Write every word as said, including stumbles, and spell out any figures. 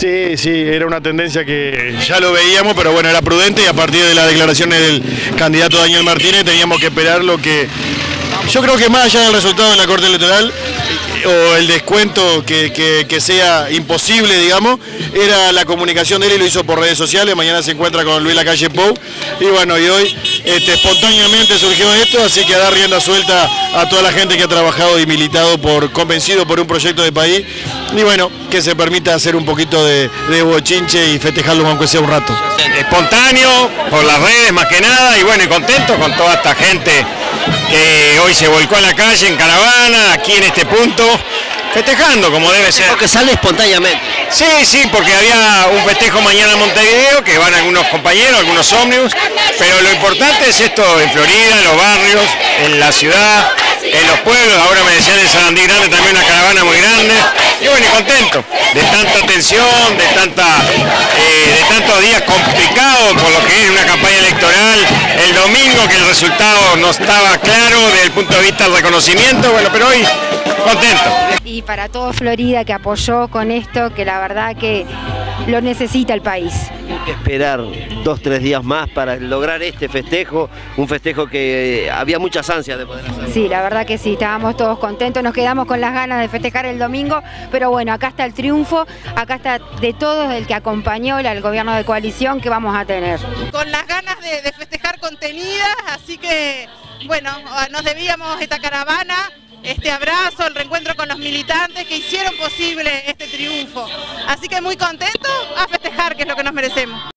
Sí, sí, era una tendencia que ya lo veíamos, pero bueno, era prudente y a partir de las declaraciones del candidato Daniel Martínez teníamos que esperar lo que... Yo creo que más allá del resultado de la Corte Electoral o el descuento que, que, que sea imposible, digamos, era la comunicación de él y lo hizo por redes sociales. Mañana se encuentra con Luis Lacalle Pou y bueno, y hoy este, espontáneamente surgió esto, así que a dar rienda suelta a toda la gente que ha trabajado y militado por, convencido por un proyecto de país y bueno, que se permita hacer un poquito de, de bochinche y festejarlo aunque sea un rato. Espontáneo, por las redes más que nada y bueno, y contento con toda esta gente que hoy se volcó a la calle en caravana, aquí en este punto, festejando como debe ser. Porque sale espontáneamente. Sí, sí, porque había un festejo mañana en Montevideo, que van algunos compañeros, algunos ómnibus, pero lo importante es esto en Florida, en los barrios, en la ciudad, en los pueblos. Ahora me decían en Sarandí Grande también una caravana muy grande. Y bueno, y contento de tanta tensión, de, tanta, eh, de tantos días complicados por lo que es una campaña electoral. El domingo que el resultado no estaba claro desde el punto de vista del reconocimiento, bueno, pero hoy contento. Y para todo Florida que apoyó con esto, que la verdad que lo necesita el país. Hay que esperar dos, tres días más para lograr este festejo, un festejo que había muchas ansias de poder hacer. Sí, la verdad que sí, estábamos todos contentos, nos quedamos con las ganas de festejar el domingo, pero bueno, acá está el triunfo, acá está de todos el que acompañó al gobierno de coalición que vamos a tener. Con las ganas de, de festejar contenidas, así que bueno, nos debíamos esta caravana, este abrazo, el reencuentro con los militantes que hicieron posible este triunfo. Así que muy contentos a festejar, que es lo que nos merecemos.